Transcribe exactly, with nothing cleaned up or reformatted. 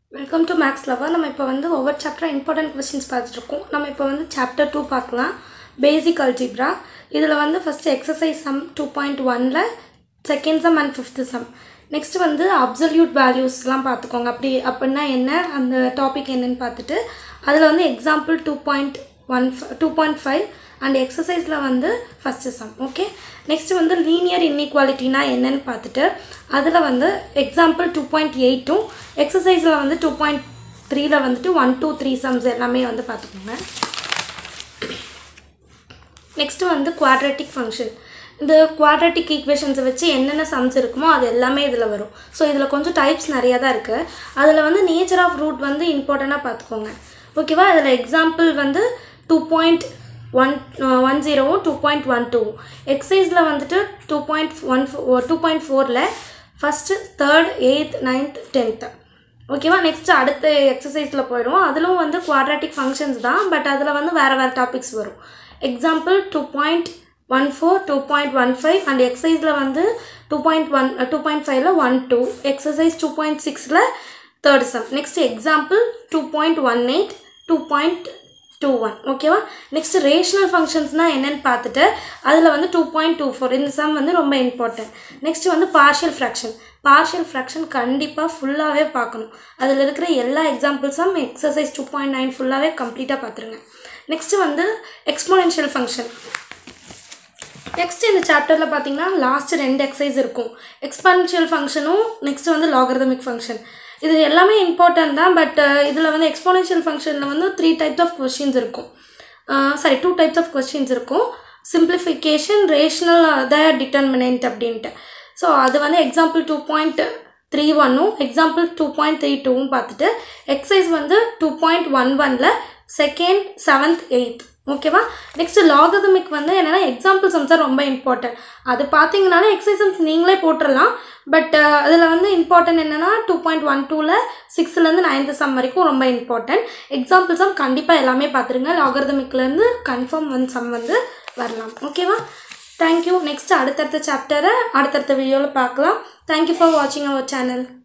Welcome to Max Lover. நம்ம இப்போ வந்து ஒவ்வொரு chapter important questions பார்த்துட்டு இருக்கோம். நம்ம இப்போ வந்து chapter two பார்க்கலாம். Basic algebra. இதில் வந்து first exercise sum two point one ல second sum and fifth sum. Next வந்து absolute valuesலாம் பார்த்துக்கோங்க. அப்படி அப்படின்னா என்ன அந்த டாபிக் என்னன்னு பார்த்துட்டு அதில் வந்து example two point one two point five and exerciseல வந்து first sum. Okay. Next வந்து linear inequality na என்னன்னு பார்த்துட்டு அதில் வந்து example two point eight டும் exerciseல வந்து two point three ல வந்துட்டு one two three sums எல்லாமே வந்து பார்த்துக்கோங்க. Next வந்து quadratic function. இந்த quadratic equations வச்சு என்னென்ன sums இருக்குமோ அது எல்லாமே இதில் வரும். ஸோ இதில் கொஞ்சம் டைப்ஸ் நிறையா தான் இருக்குது. அதில் வந்து நேச்சர் ஆஃப் ரூட் வந்து இம்பார்ட்டண்ட்டாக பார்த்துக்கோங்க. ஓகேவா? இதில் எக்ஸாம்பிள் வந்து two point one one zero two point one two எக்ஸசைஸில் வந்துட்டு two point one two point fourல first third eighth ninth tenth ஓகேவா? நெக்ஸ்ட்டு அடுத்த எக்ஸசைஸில் போயிடுவோம். அதிலும் வந்து குவாட்ராட்டிக் ஃபங்க்ஷன்ஸ் தான், பட் அதில் வந்து வேறு வேறு டாபிக்ஸ் வரும். Example two point one four two point one five and எக்ஸசைஸில் வந்து two point one two point ஃபைவ்ல one two exercise two point சிக்ஸில் third sum. Next example two point one eight two point two one ஓகேவா? Next rational ஃபங்க்ஷன்ஸ்னால் என்னென்னு பார்த்துட்டு அதில் வந்து டூ பாயிண்ட் டூ ஃபோர் இந்த சம் வந்து ரொம்ப இம்பார்ட்டன்ட். நெக்ஸ்ட் வந்து பார்ஷியல் ஃப்ராக்ஷன். பார்ஷியல் ஃப்ராக்ஷன் கண்டிப்பாக ஃபுல்லாகவே பார்க்கணும். அதில் இருக்கிற எல்லா எக்ஸாம்பிள்ஸும் எக்ஸசைஸ் டூ பாயிண்ட் நைன் ஃபுல்லாகவே கம்ப்ளீட்டாக பார்த்துருங்க. நெக்ஸ்ட்டு வந்து எக்ஸ்போனென்ஷியல் ஃபங்க்ஷன். நெக்ஸ்ட் இந்த சாப்டரில் பார்த்தீங்கன்னா லாஸ்ட் ரெண்டு எக்ஸசைஸ் இருக்கும். எக்ஸ்போனென்ஷியல் ஃபங்க்ஷனும் நெக்ஸ்ட் வந்து லாகரிதமிக் ஃபங்க்ஷன். இது எல்லாமே இம்பார்ட்டன்ட் தான், பட் இதில் வந்து எக்ஸ்போனென்ஷியல் ஃபங்க்ஷனில் வந்து த்ரீ டைப்ஸ் ஆஃப் கொஸ்டின்ஸ் இருக்கும். Sorry two types of questions இருக்கும். சிம்பிளிஃபிகேஷன், ரேஷனல் த டிட்டர்மினன்ட் அப்படின்ட்டு. ஸோ அது வந்து எக்ஸாம்பிள் டூ பாயிண்ட் த்ரீ ஒன்னும் எக்ஸாம்பிள் டூ பாயிண்ட் த்ரீ டூவும் பார்த்துட்டு எக்ஸசைஸ் வந்து டூ பாயிண்ட் ஒன் ஒனில் செகண்ட் செவன்த் எயித் ஓகேவா? நெக்ஸ்ட் லாகரிதமிக் வந்து என்னென்னா எக்ஸாம்பிள் சம்ஸ் தான் ரொம்ப இம்பார்ட்டன்ட். அது பார்த்தீங்கன்னாலே எக்ஸசைஸ் நீங்களே போட்டுடலாம், பட் அதில் வந்து இம்பார்ட்டன்ட் என்னென்னா டூ பாயிண்ட் ஒன் டூவில் சிக்ஸ்லேருந்து நைன்த்து சம் வரைக்கும் ரொம்ப இம்பார்ட்டன்ட். எக்ஸாம்பிள் சம் கண்டிப்பாக எல்லாமே பார்த்துருங்க. லாகரிதமிக்லேருந்து கன்ஃபார்ம் வந்து சம் வந்து வரலாம். ஓகேவா? தேங்க்யூ. நெக்ஸ்ட் அடுத்தடுத்த சாப்டரை அடுத்தடுத்த வீடியோவில் பார்க்கலாம். தேங்க்யூ ஃபார் வாட்சிங் அவர் சேனல்.